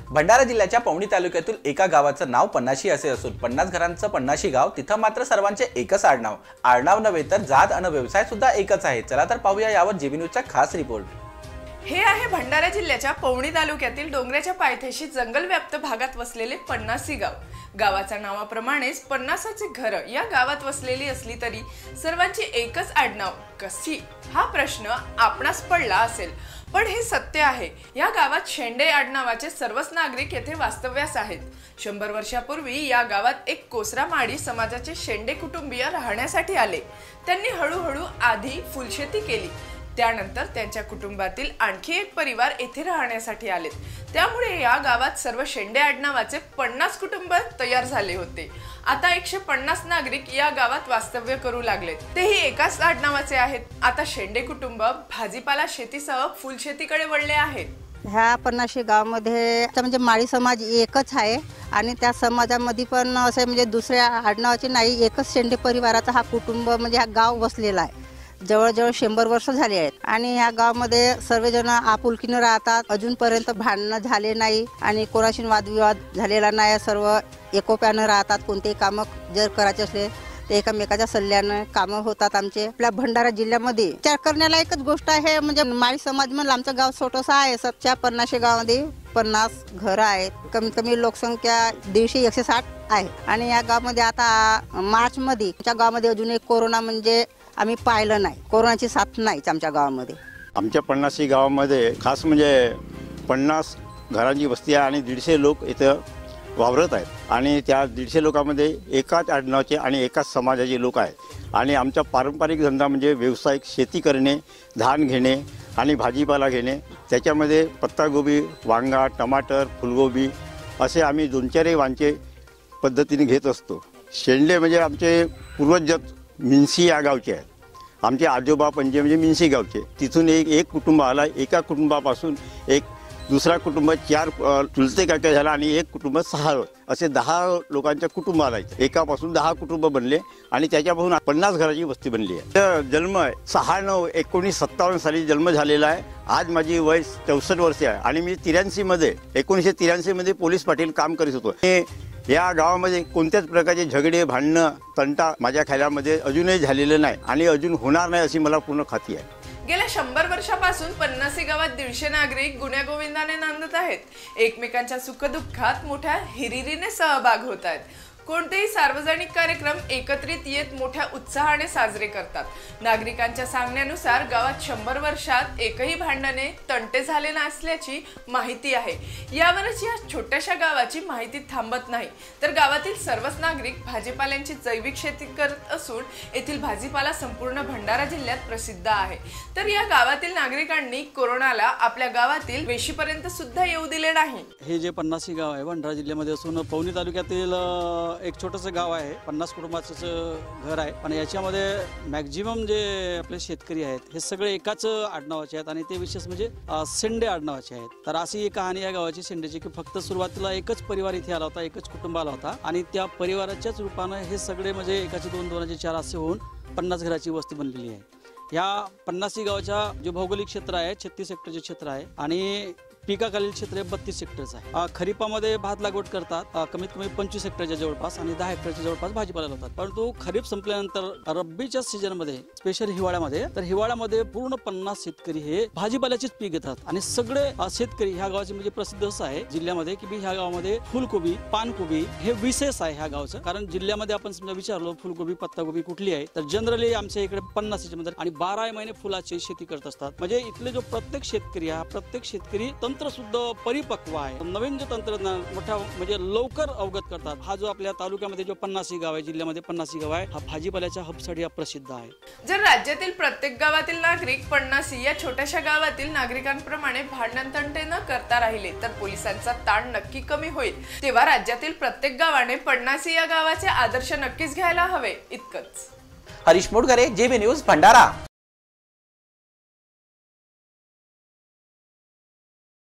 भंडारा जिल्ह्याच्या पवनी तालुक्यातील एका गावाचं नाव पन्नाशी असे असून 50 घरांचं पन्नाशी गाव, तिथं मात्र सर्वांचे एकच आडनाव. आडनाव नव्हे तर जात आणि व्यवसाय सुद्धा एकच आहे. चला तर पाहूया यावर जीबी न्यूजचा खास रिपोर्ट. हे आहे भंडारा जिल्ह्याच्या पवनी तालुक्यातील डोंगराच्या पायथ्याशी जंगलव्याप्त भागात वसलेले पन्नासी गाव. गावाच्या नावाप्रमाणेच पन्नासाचे घर या गावात वसलेली असली तरी सर्वांची एकच आडनाव कशी, हा प्रश्न आपणास पडला असेल. पण हे सत्य आहे. या गावात शेंडे आडनावाचे सर्वच नागरिक येथे वास्तव्यास आहेत. 100 वर्षापूर्वी या गावात एक कोसरा माडी समाजाचे शेंडे कुटुंबीय राहण्यासाठी आले. त्यांनी हळूहळू आधी फुलशेती केली. त्यानंतर त्यांच्या कुटुंबातील आणखी एक परिवार येथे राहण्यासाठी आले. त्यामुळे या गावात सर्व शेंडे आडनावाचे 50 कुटुंब तयार झाले होते. आता 150 नागरिक या गावात वास्तव्य करू लागलेत. तेही एकाच आडनावाचे आहेत. आता शेंडे कुटुंब भाजीपाला शेतीसह फुलशेतीकडे वळले आहेत. ह्या पन्नाशी गावामध्ये म्हणजे माळी समाज एकच आहे आणि त्या समाजामध्ये पण असे म्हणजे दुसऱ्या आडनावाचे नाही, एकच शेंडे परिवाराचा हा कुटुंब म्हणजे हा गाव वसलेला आहे. जवळजवळ 100 वर्ष झाली आहेत आणि या गावामध्ये सर्वजण आपुलकीने राहतात. अजूनपर्यंत भांडणं झाले नाही आणि कोणाशी वादविवाद झालेला नाही. सर्व एकोप्यानं राहतात. कोणतेही कामं जर करायचे असले ते एकमेकाच्या सल्ल्यानं कामं होतात. आमचे आपल्या भंडारा जिल्ह्यामध्ये विचार करण्याला एकच गोष्ट आहे, म्हणजे माळी समाज म्हणलं आमचं गाव छोटंसं आहे. सध्या 50 गावामध्ये 50 घरं आहेत. कमीत कमी लोकसंख्या 150-160 आहे. आणि या गावामध्ये आता मार्चमध्ये आमच्या गावामध्ये अजून एक कोरोना म्हणजे आम्ही पाहिलं नाही. कोरोनाची साथ नाहीच आमच्या गावामध्ये. आमच्या पन्नासी गावामध्ये खास म्हणजे 50 घरांची वस्ती आहे आणि 150 लोक इथं वावरत आहेत. आणि त्या 150 लोकांमध्ये एकाच आडनावाचे आणि एकाच समाजाचे लोक आहेत. आणि आमचा पारंपरिक धंदा म्हणजे व्यावसायिक शेती करणे, धान घेणे आणि भाजीपाला घेणे. त्याच्यामध्ये पत्तागोबी, वांगा, टमाटर, फुलगोबी असे आम्ही 2-4 वांचे पद्धतीने घेत असतो. शेंडे म्हणजे आमचे पूर्वज मिन्सी या गावचे आहेत. आमचे आजोबा पंजे म्हणजे मिन्सी गावचे. तिथून एक कुटुंब आला. एका कुटुंबापासून एक दुसरा कुटुंब 4 चुलते काका झाला आणि एक कुटुंब 6 असे 10 लोकांच्या कुटुंब आलायचे. एकापासून 10 कुटुंब बनले आणि त्याच्यापासून 50 घराची वस्ती बनली आहे. जन्म 6/9/1957 साली जन्म झालेला आहे. आज माझी वय 64 वर्षे आहे आणि मी 1983 मध्ये पोलीस पाटील काम करीत होतो. या गावामध्ये कोणत्याच प्रकारचे झगडे, भांडणं, तंटा माझ्या ख्यालामध्ये अजूनही झालेले नाही आणि अजून होणार नाही अशी मला पूर्ण खात्री आहे. गेल्या 100 वर्षापासून पन्नासी गावात 150 नागरिक गुण्यागोविंदाने नांदत आहेत. एकमेकांच्या सुखदुःखात मोठ्या हिरिरीने सहभाग होत आहेत. कोणतेही सार्वजनिक कार्यक्रम एकत्रित येत मोठ्या उत्साहाने साजरे करतात. नागरिकांच्या सांगण्यानुसार गावात 100 वर्षात एकही भांडणे, तंटे झाले नसल्याची माहिती आहे. यावरच या छोट्याशा गावाची माहिती थांबत नाही. तर गावातील सर्वच नागरिक भाजीपाल्यांची जैविक शेती करत असून येथील भाजीपाला संपूर्ण भंडारा जिल्ह्यात प्रसिद्ध आहे. तर या गावातील नागरिकांनी कोरोनाला आपल्या गावातील वेशीपर्यंत सुद्धा येऊ दिले नाही. हे जे पन्नासी गाव आहे भंडारा जिल्ह्यामध्ये असून पवनी तालुक्यातील एक छोटंसं गाव आहे. 50 कुटुंबाचं घर आहे. पण याच्यामध्ये मॅक्झिमम जे आपले शेतकरी आहेत हे सगळे एकाच आडनावाचे आहेत आणि ते विशेष म्हणजे शेंडे आडनावाचे आहेत. तर अशी एक कहाणी या गावाची शेंडेची की फक्त सुरुवातीला एकच परिवार इथे आला होता, एकच कुटुंब आला होता आणि त्या परिवाराच्याच रूपानं हे सगळे म्हणजे एकाचे 2, 2चे 4 असे होऊन 50 घराची वस्ती बनलेली आहे. या पन्नासी गावाच्या जे भौगोलिक क्षेत्र आहे 36 हेक्टरचे क्षेत्र आहे आणि पिकाखालील क्षेत्र 32 हेक्टरचं आहे. खरीपामध्ये भात लागवड करतात कमीत कमी 25 हेक्टरच्या जवळपास आणि 10 हेक्टरच्या जवळपास भाजीपाला लावतात. परंतु खरीप संपल्यानंतर रब्बीच्या सीझनमध्ये स्पेशल हिवाळ्यामध्ये पूर्ण 50 शेतकरी हे भाजीपाल्याचेच पीक घेतात. आणि सगळे शेतकरी ह्या गावाचे म्हणजे प्रसिद्ध असं आहे जिल्ह्यामध्ये की ह्या गावामध्ये फुलकोबी, पानकोबी हे विशेष आहे ह्या गावचं. कारण जिल्ह्यामध्ये आपण समजा विचारलो फुलकोबी, पत्ताकोबी कुठली आहे तर जनरली आमच्या इकडे 50 मध्ये आणि 12 महिने फुलाची शेती करत असतात. म्हणजे इथले जो प्रत्येक शेतकरी तंत्र सुद्धा परिपक्व आहे. नवीन जे तंत्रज्ञान मोठ्या म्हणजे लवकर अवगत करतात. हा जो आपल्या तालुक्यामध्ये जो 50 गाव आहे, जिल्ह्यामध्ये 50 गाव आहे, हा भाजीपाल्याच्या हबसाठी प्रसिद्ध आहे. जर राज्यातील प्रत्येक गावातील नागरिक 50 या छोट्याशा गावातील नागरिकांप्रमाणे भांडण तंटे न करता राहिले तर पोलिसांचा ताण नक्की कमी होईल. तेव्हा राज्यातील प्रत्येक गावाने 50 या गावाचे आदर्श नक्कीच घ्यायला हवे. इतकंच. Harish Modkare, GB news, Bhandara.